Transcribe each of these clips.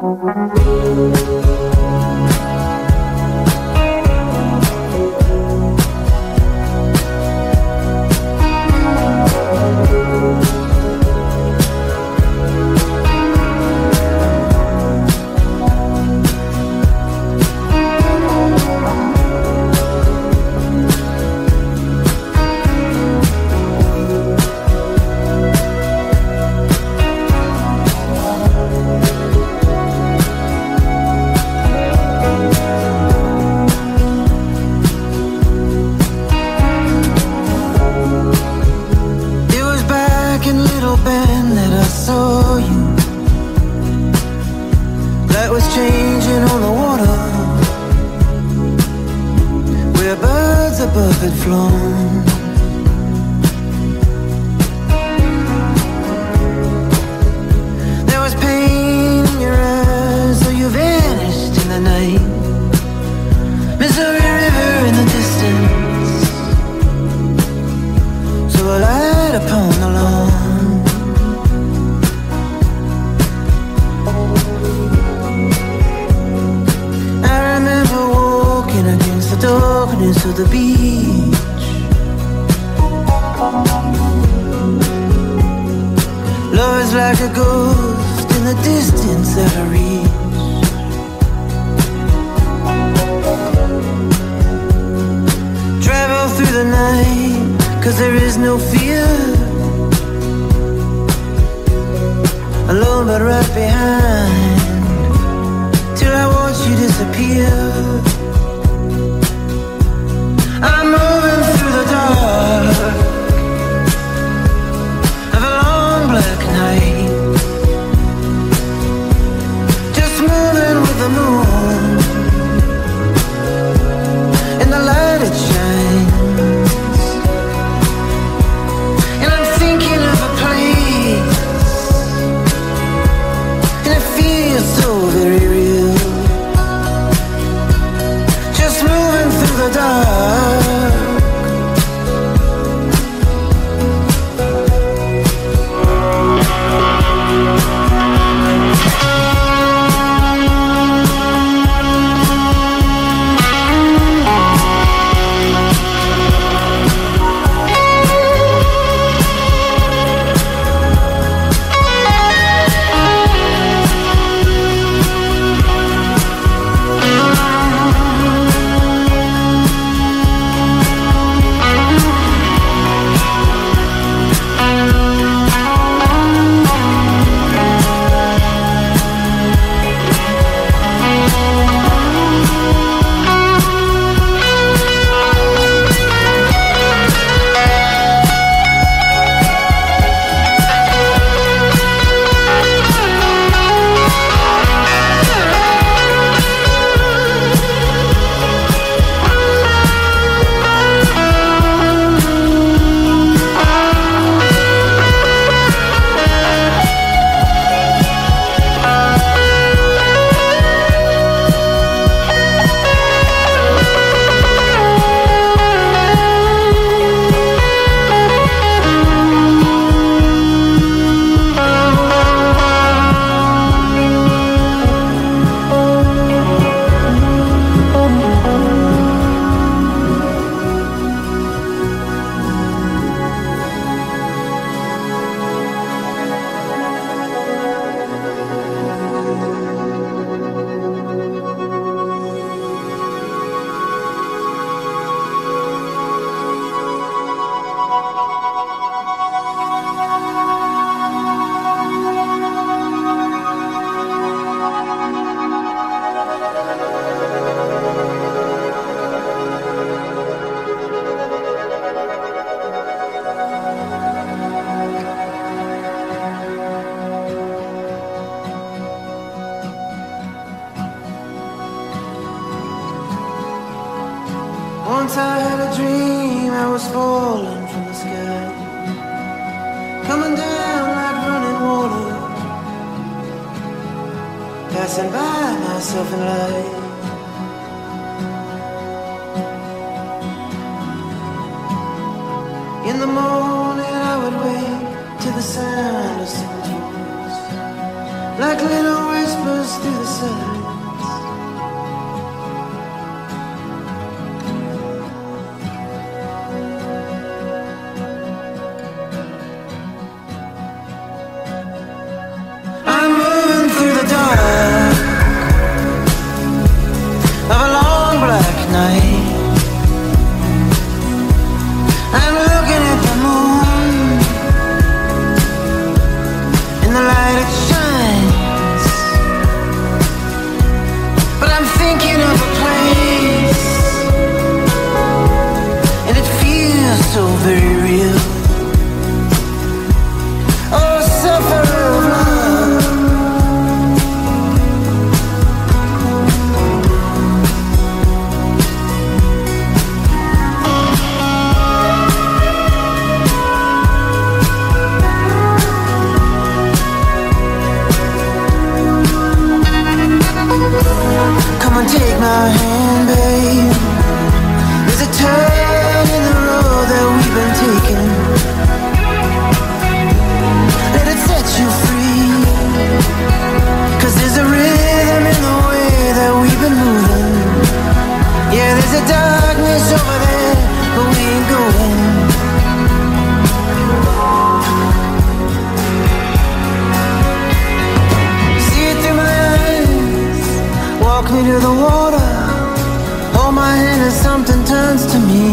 Once I had a dream I was falling from the sky, coming down like running water, passing by myself in light. In the morning I would wake to the sound of someone's voice, like little whispers whispers through the silence. I'm moving through the dark of a long black night. I'm looking at the moon in the light it shines, but I'm thinking of a place, and it feels so very real. Oh, sufferer of love, come and take my hand, babe. There's a turn in the road that we've been taking. Let it set you free, 'cause there's a rhythm in the way that we've been moving. Yeah, there's a darkness over there, but we ain't going. See it through my eyes, walk me to the water, hold my hand as something turns to me.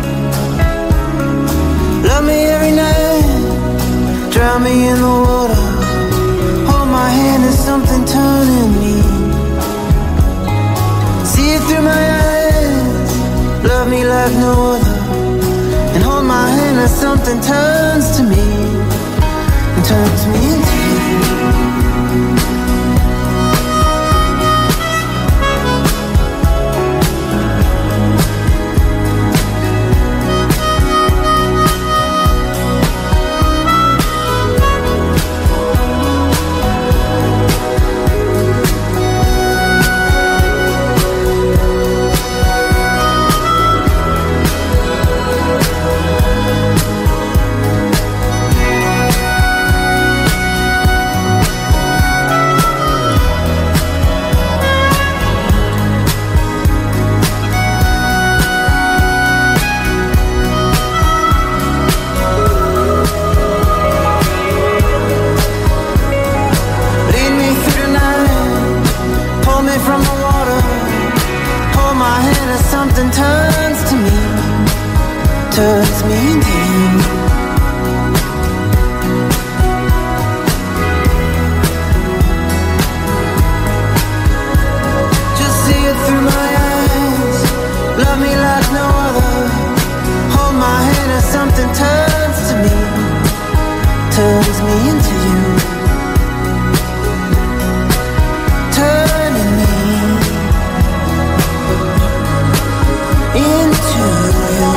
Love me every night, drown me in the water, hold my hand as something turning me. See it through my eyes, love me like no other, and hold my hand as something turns to me and turns me into you. From the water, hold my hand as something turns to me, turns me into you. Just see it through my eyes, love me like no other, hold my hand as something turns to me, turns me into you. Turning me into you.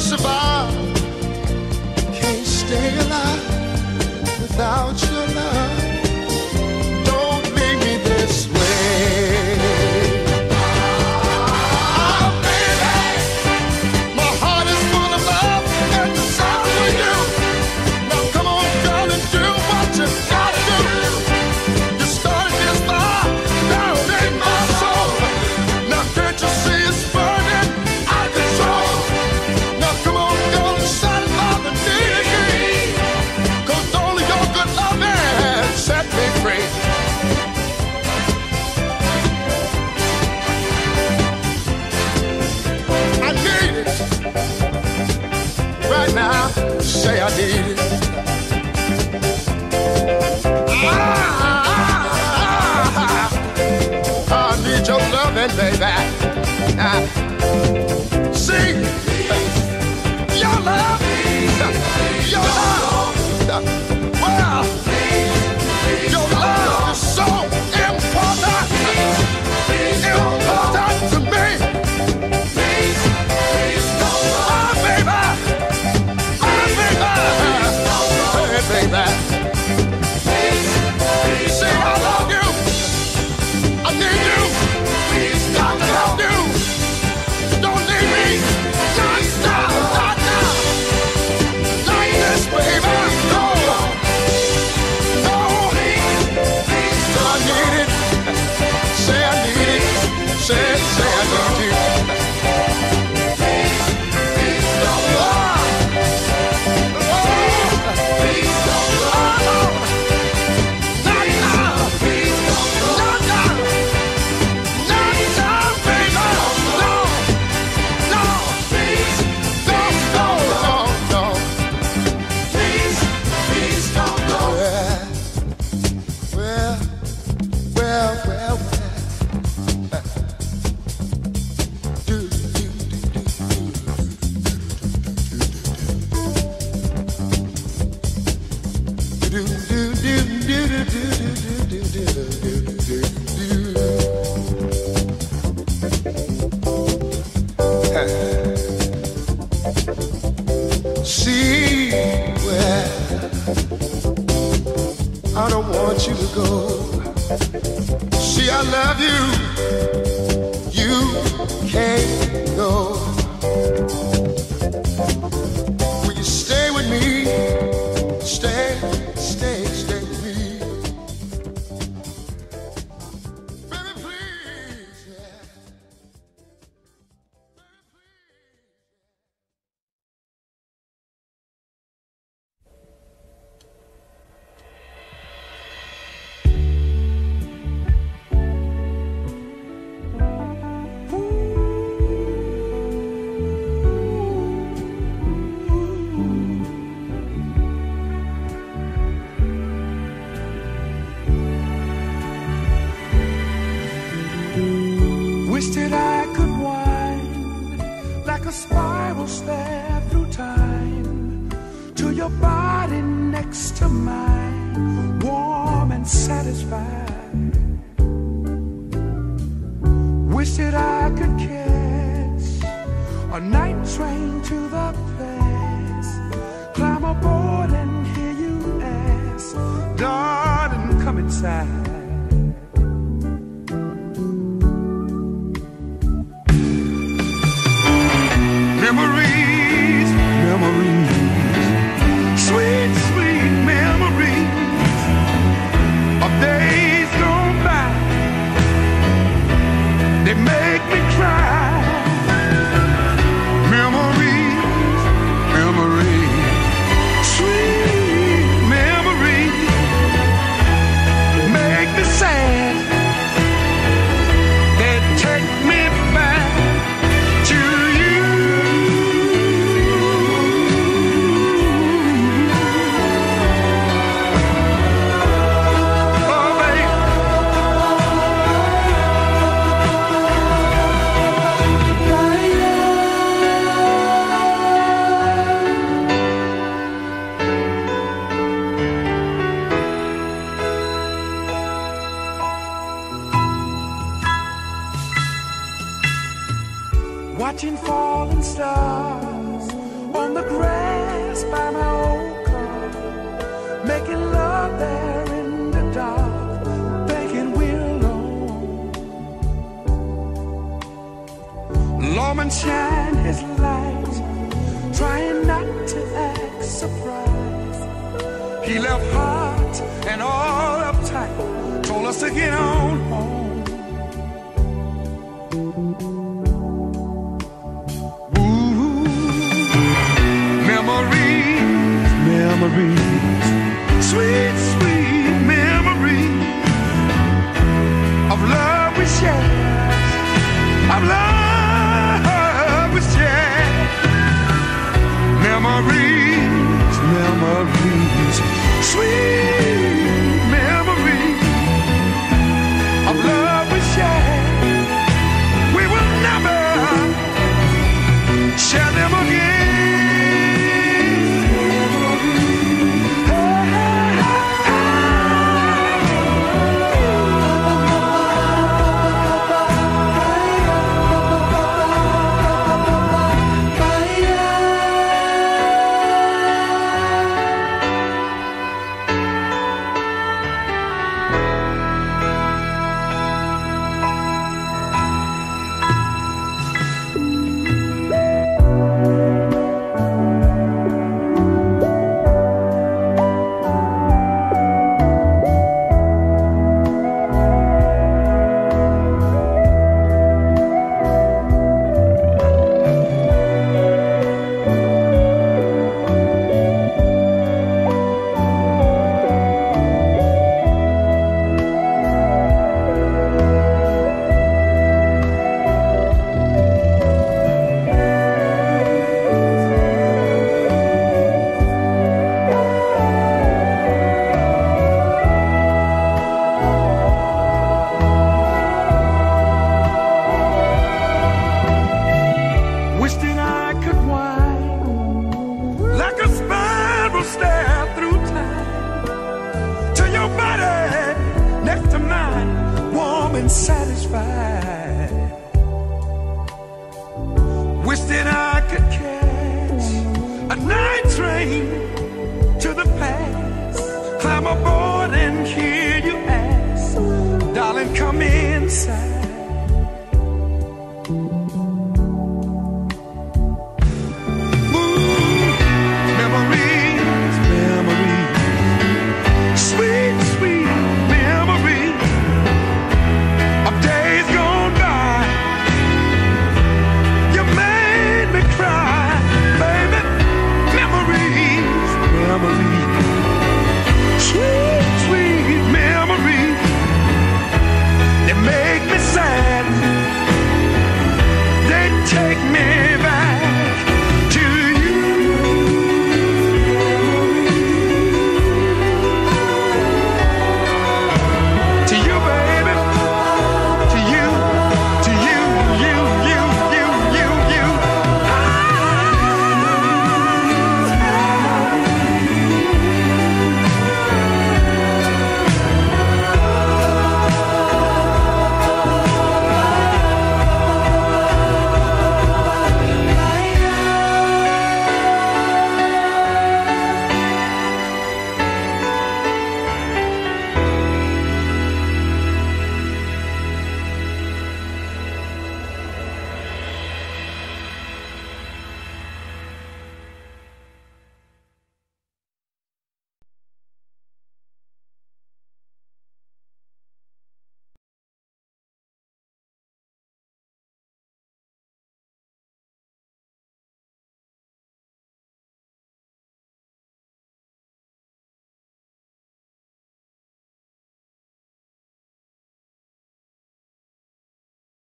survive. Can't stay alive without your love. Don't leave me this way. Oh, baby, my heart is full of love and desire for you. Now come on, girl, and do what you gotta do. You started this fire down in my soul. Now can't you see it's burning out of control? Now come on, girl, and satisfy the need in me. 'Cause only your good love man set me free. I need it right now. Say I need it. I need your loving, baby. See, your love, your love. Well, your love is so important, important to me. My baby, my baby, hey baby. See, I love you. I need you. Got to help you. Don't leave me. Not now, not now. Like this, baby. No, no. I need it. Say I need it. Say I need you. See where I don't want you to go. See, I love you. You can't go. Will you stay with me? Stay with me. Baby, please, yeah. Wish that I could wind like a spiral stare through time to your body next to mine, warm and satisfied. Wish that I could catch a night train to the place, climb aboard and hear you ask, darling, come inside. Memories, sweet, sweet memories of days gone by. They make me cry. Memories, sweet memories make me sad. They take me back to you. Watching falling stars on the grass by my old car, making love there in the dark, thinking we're alone. Lawman shine his light, trying not to act surprised. He left hot and all uptight, told us to get on home. Memories, sweet, sweet memories of love we shared, of love we shared. Memories, memories, sweet memories of love we shared. We will never share them again. Satisfied. Wish that I could catch a night train to the past, climb aboard and hear you ask, darling, come inside.